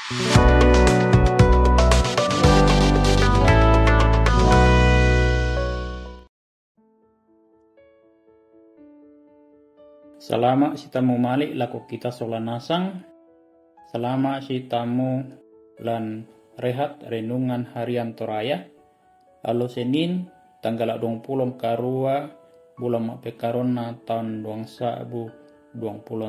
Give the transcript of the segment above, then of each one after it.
Selama si tamu malik laku kita sola nasang, selama si tamu lan rehat renungan harian toraya, lalu Senin tanggal 20 karua bulan pekarona tahun 2023.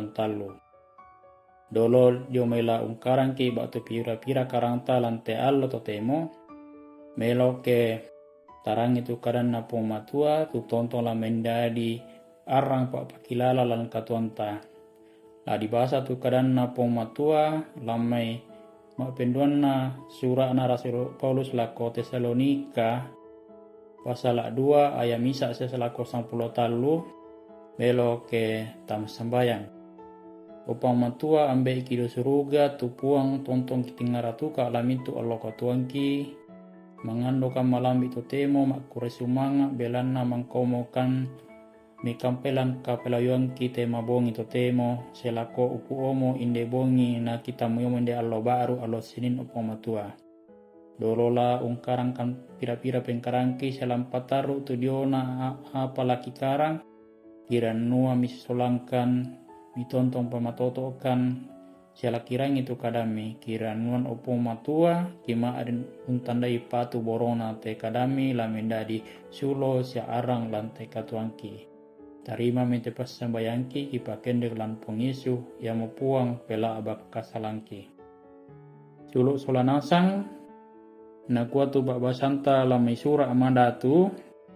Dolo dio mela ungkarang ki batu pira-pira karangta lante allo totemo, melo ke tarang itu kadan na matua tu tonton la mendadi arang pak pakilala lan katuanta. La di bahasa tu kadan na matua lamai mak penduan na surah na Rasul Paulus lako Tesalonika pasal 2 ayat misa seselako 10 talu melo ke tam sembayang. Upang matua ambe kido suruga tu puang tonton kitingaratu ka alamitu Allah katuangki mangandokan malam itu temo mak kuresumanga belanna mangkomokan mi kampelan ka pelayuan kita mabongi to temo selako upu omo inde bongi na kita muyomo inde allo baru allo Senin upo matua. Dolola ungkarang kan pira-pira pengkarangki selam pataru tu diona apalaki karang kira nua misolangkan mitonton pamatotokan sela kirang itu kadami kira nuan upo matua kima aden untandai patu borona te kadami lamendadi sulo sia arang lantai katuangki. Tarima mente pas sembayangki kipakende lan pongisu yang puang pela abak kasalangki. Suluk solanasang na kuatu bak basanta lamai surah amadatu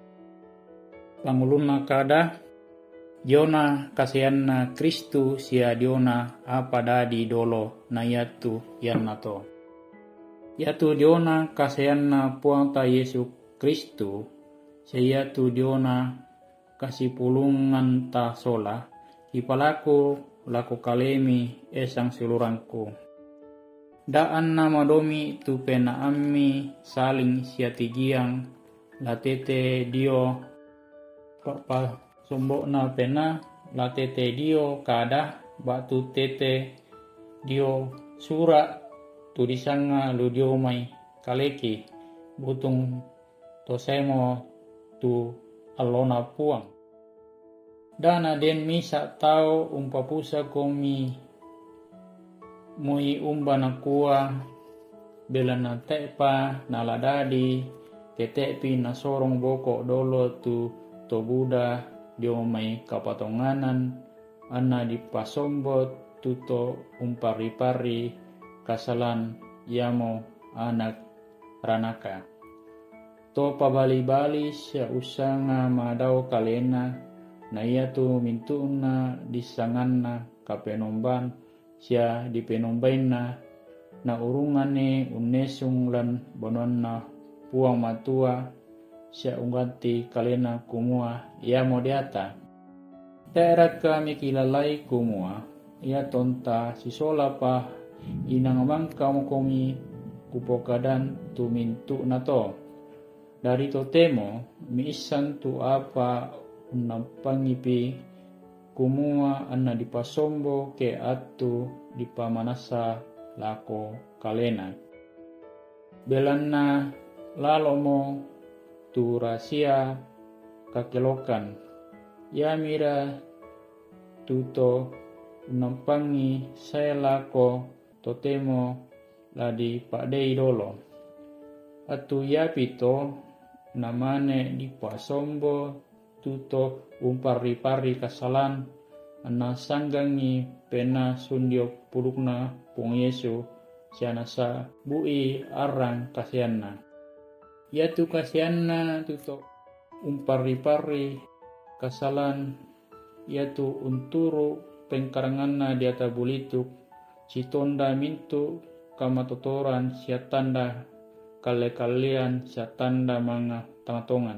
pangulunna kada Diona kasianna Kristu sia diona apa dadi dolo na yatu yannato. Yatu diona kasianna puang ta Yesu Kristu sia tu diona kasih pulungan ta sola ipalaku laku kalemi esang silurangku. Daan nama domi tu pena ammi saling siatigiang latete dio papa sombok na pena latete dio kada batu tete dio sura tu disanga lu dio mai kaleki butung tosemo tu alona puang. Dana den misa tau umpapusa komi mui umbana kuah belana tepa naladadi ketepi nasorong boko dolo tu to Buddha dio mai kapatonganan anna di pasombo tuto umpari-pari kasalan yamo anak ranaka. To pabali-bali sia usanga madau kalena na ia tu mintuna disanganna kapenomban sia dipenombaina na urungane unesung lan bononna puang matua sia ungganti kalena kumua ia modiata. Daerah kami kilalai kumua ia tonta sisola pa inang mangka mokomi kupokadan tu mintu nato. Dari totemo miisan tu apa unampangipi kumua anna dipasombo ke atu dipamanasa lako kalena. Belanna lalomo tu rahasia kakelokan. Ya mira tuto unampangi saya lako totemo ladi pakdei dolo. Atu ya pito namane di pasombo tuto umpari-pari kasalan anna sanggangi pena sundio pulukna pung Yesu sianasa bui arang kasianna. Ya tu kasianna tuto umpari-pari kasalan ya tu unturu pengkaranganna di ata bulituk citonda mintu kamatotoran siatanda kale-kalian siatanda manga tangatongan.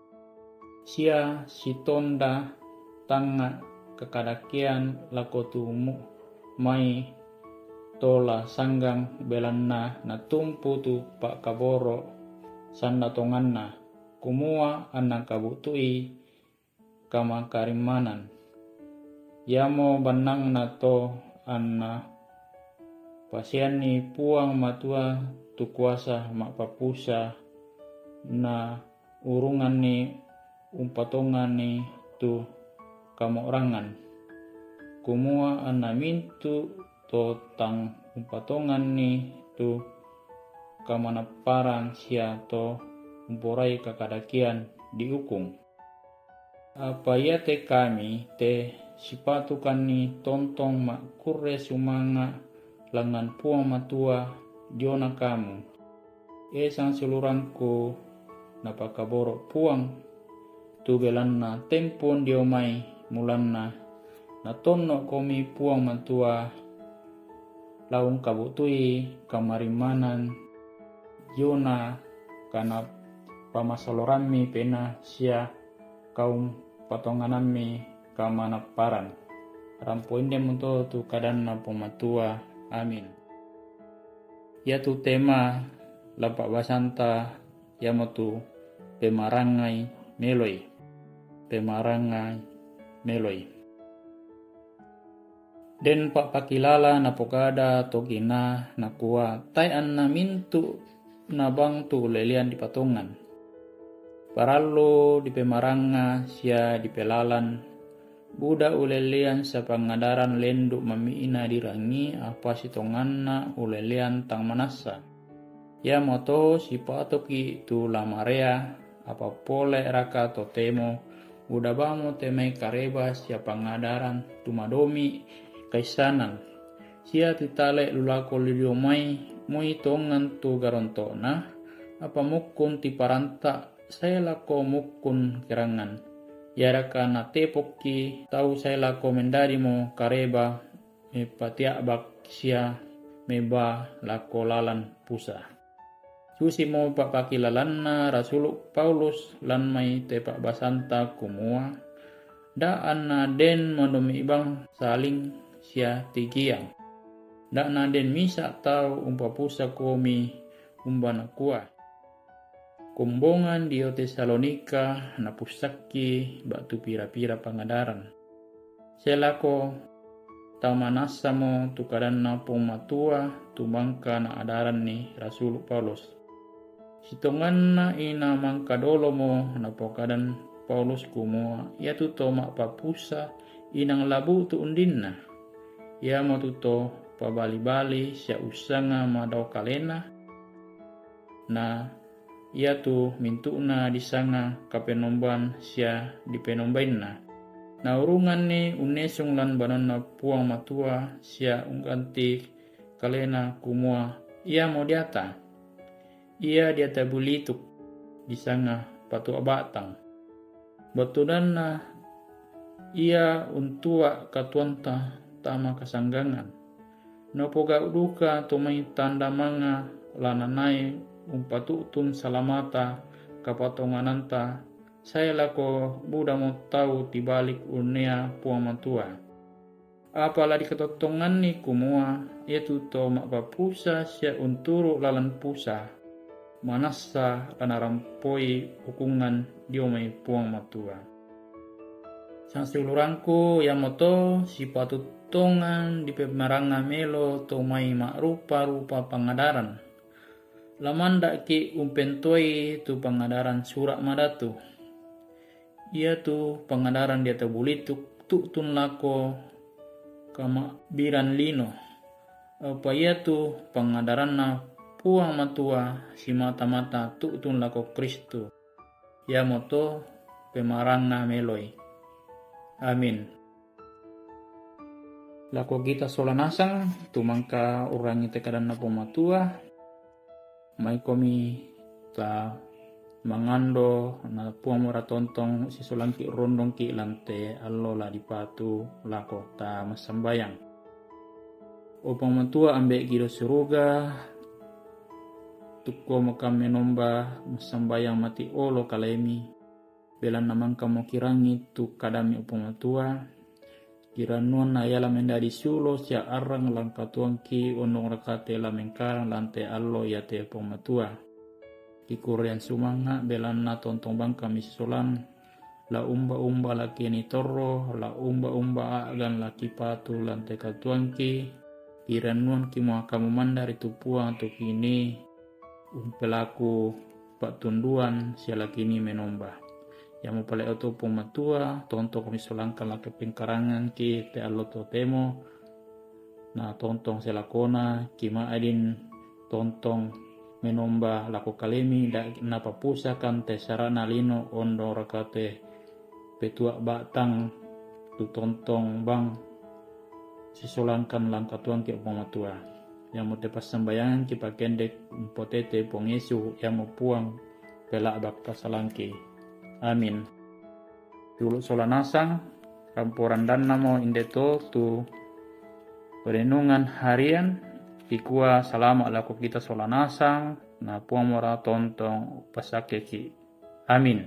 Sia sitonda tanga kekadakian lakotumu mai tola sanggang belanna na tumpu tu pak kaboro sanda tonganna kumua anak kabutui kama karimanan. Yamo banang nato anna pasian ni puang matua tu kuasa mak papusa na urungan ni umpatongan ni tu kamorangan kumua ana mintu to tang umpatongan ni tu kamanaparan sia to umporai kakadakian diukung. Apa ya te kami te sipatukan ni tontong mak kurre sumanga langan puang matua diona kamu. Esang seluranku napakaborok puang tu belanna tempon diomai mulanna na tonno komi puang matua laung kabutui kamarimanan yona kana pamasalorammi pena sia kaum patonganammi kamanaparan rampoinde munto tu kadanna pomatua. Amin. Ya tu tema lapak basanta yamatu pemarangai meloi den pak pakilala na pokada togina na kuwa tai anna mintu na bang tu lelian di patungan parallo di pemaranga sia di pelalan buda ulelian sa pangadaran lenduk mamiina dirangi apa sitonganna ulelian tang manasa ya moto si patoki tu lamarea apa pole raka totemo udah bamo temai kareba sia pangadaran tumadomi kaisanan sia titale lulako liliomai moi tongan tu garontona apa mukun ti paranta saya lako mukun kerangan yaraka na tepokki tau saya lako mendarimo kareba me patiabak sia meba lako lalan pusa susi mo papakilalanna Rasul Paulus lan mai tepak basanta kumua da anna den monomi ibang saling sia tigiang da na den misa tau umpa pusa komi umbana kuah kumbongan di Tesalonika na pusaki batu pira-pira pangadaran selako tamanasa mo tukadan na pomatua tumangka na adaran ni Rasul Paulus sitongan na ina mangkadolo mo na pokadan Paulus kumua ya tuto mak papusa inang labu tu undinna ya mo tuto pabali-bali sia usanga madau kalena na ia tu mintuna disanga kapenomban sia dipenombainna na urungan ni unesung lan banana puang matua sia ungganti kalena kumua ia mo diata bulituk disanga patu abatang batudanna ia untua katuanta tama kasanggangan nopoga duka tumai tanda manga lananai umpatutun salamata kapatongananta saya lako buda mo tau tibalik unea puang matua apala di ketotongan ni kumua yaitu to makpapusa sia unturu lalan pusa manasa lana rampoi hukungan diomai puang matua sang silurangku yamoto si patutongan di pemaranga melo to mai mak rupa-rupa pangadaran lamanda ki umpentoi tu pangadaran surak madatu ia tu pangadaran dia tabulituk tun lako kama biran lino apa ia tu pangadaran na puang matua si mata-mata tun lako Kristu ya moto pemaranga meloi. Amin. Lako kita solanasang tumangka urangi tekadan na pomatua mai komi ta mangando na puang mora tontong si solanki rondong ki lante allo la dipatu lako ta masambayang opang matua ambek gido suruga tukko makam menomba masambayang mati olo kalemi belan namang kamo kirangi tu kadami opang matua kiranuan na yala mendadi sulo sia arang lang katuangki onong rakate la mengkarang lante allo ya te pomatua ki korean sumanga belan na tontong bang kami solan la umba la kini torro la umba agan la kipatu lante katuangki Kiranuan kimo kamu mandari tu puang tu kini pelaku pak tunduan siala kini menomba. Yang mau pale oto pematua tonto kami solangkan laki pengkarangan ki te allo to temo na tontong selakona kima adin tontong menomba lako kalemi da na papusa kan te sarana lino ondo rakate petua batang tu tontong bang sisolangkan langkah tuang ki pematua yang mau tepas sembayangan ki pakendek potete pong Yesu yang mau puang pelak bakta salangki. Amin. Dulu solanasang ramporan dan namo indeto tu renungan harian ikua salama laku kita solanasang na puang mora tontong pasake ki. Amin.